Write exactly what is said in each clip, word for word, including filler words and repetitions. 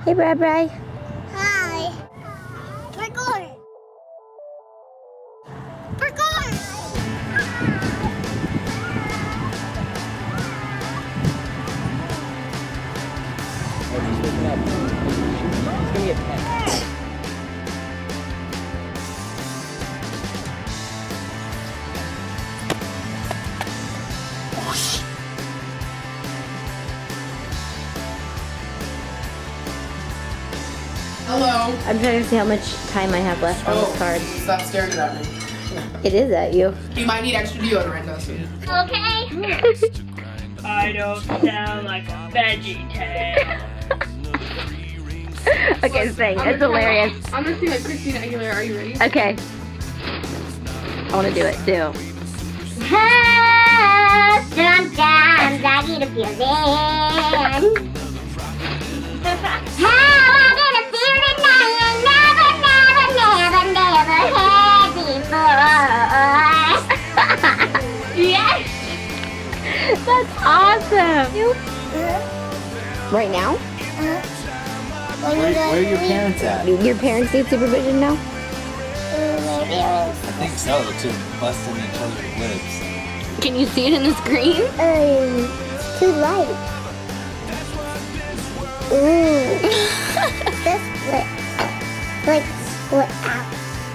Hey, Bri Bri. Hi. Parkor. Parkor. He's looking up. He's gonna be a pet. Hello. I'm trying to see how much time I have left on Oh, this card. stop staring at me. It is at you. You might need extra deodorant, Dustin. Okay. I don't sound like a veggie tail. Okay, sing. It's hilarious. I'm gonna sing like Christina Aguilera. Are you ready? Okay. I want to do it too. Sometimes I get a feeling. How I get a feeling I never, never, never, never had before. Yes. That's awesome. Right now? When Where, you where are your parents at? Your parents need supervision now? My parents. I think so, to busting each other's lips. Can you see it in the screen? Um, it's too light. Ooh. That's split. Like split out.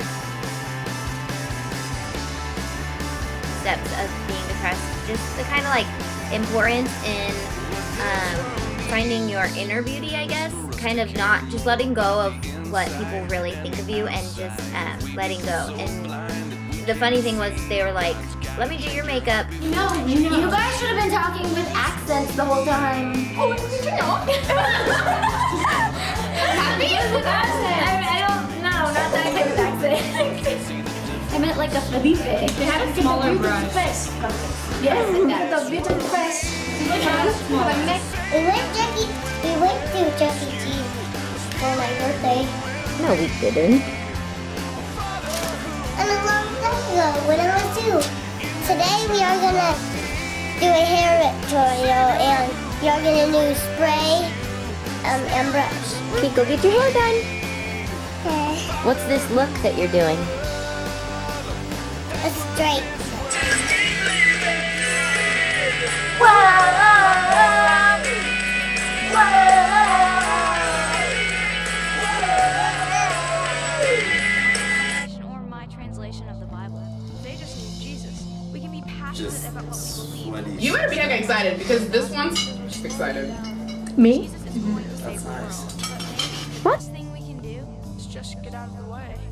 Steps of being depressed, just the kind of like importance in um, finding your inner beauty, I guess. Kind of not just letting go of what people really think of you and just um, letting go. And the funny thing was they were like, let me do your makeup. You know, you, know. You guys should have been talking with accents the whole time. Oh, did you know? Happy? With accent. I, I don't know, not that kind of accent. I meant like a Felipe. They had a smaller brush. Yes, the beautiful fresh. We went Chuck E. We went to Chuck E. Cheese for my birthday. No, we didn't. And a long time ago, when I was two. Today we are gonna do a hair tutorial, and you're gonna do spray um, and brush. Okay, go get your hair done. Okay. What's this look that you're doing? A straight. Or my translation of the Bible. They just need Jesus. We can be passionate Just about what we believe. sweaty. You better be mega excited because this one's just excited. Me? That's nice. What? Best thing we can do is just get out of the way.